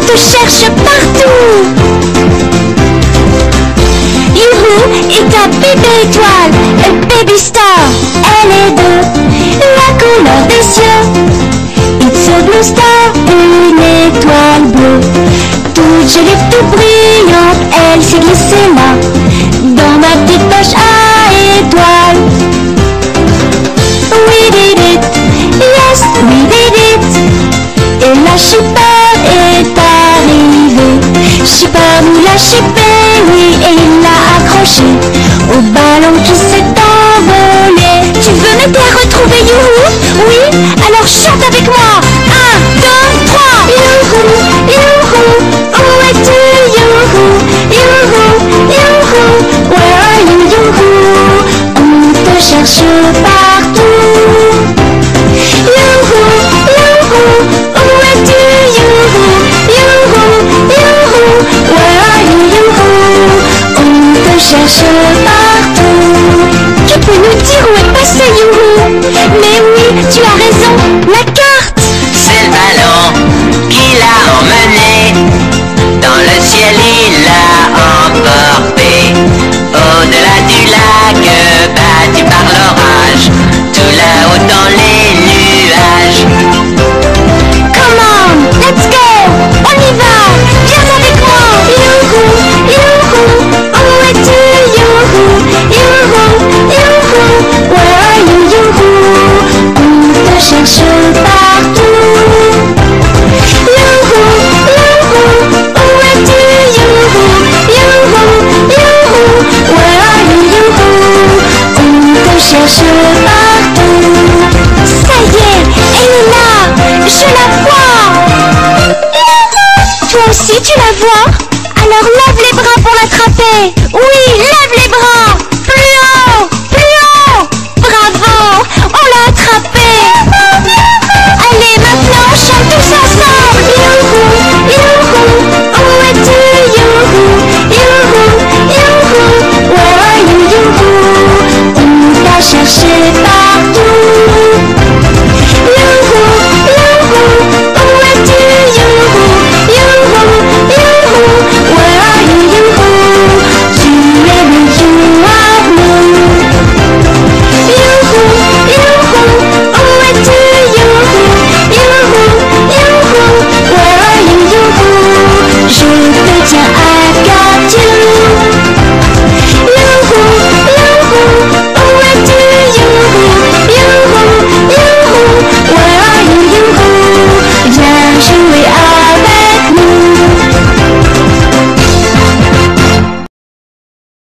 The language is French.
te cherche partout. Youhou est ta bébé étoile, baby star. Elle est de la couleur des cieux. It's a blue star, une étoile bleue. Toute jolie, toute brillante, elle s'est glissée là, dans ma petite poche à étoiles. We did it, yes, we did it. Et la shipper est arrivée. Shipper nous l'a shippé, oui, et il l'a accroché au ballon qui s'est envolé. Tu veux m'aider à retrouver Youhou? Oui, alors chante avec moi. 1, 2, 3. Youhou, Youhou, où es-tu Youhou? Youhou, Youhou, where are you Youhou? On te cherche partout. Youhou, Youhou, où es-tu Youhou? Youhou, Youhou, where are you Youhou? On te cherche partout. Tu peux nous dire où est passé Youhou? Mais oui, tu as raison, la carte. C'est le ballon qui l'a emmené. Dans le ciel il l'a emporté. Au-delà du lac battu par l'orage, tout là-haut dans les nuages. Come on, let's go, on y va, viens avec moi. Youhou, Youhou, où es-tu Youhou? Youhou, Youhou, where are you Youhou? On te cherche partout. Youhou, Youhou, où es-tu Youhou? Youhou, Youhou, where are you Youhou? On te cherche partout. Ça y est, elle est là, je la vois. Toi aussi tu la vois? Alors lève les bras pour l'attraper.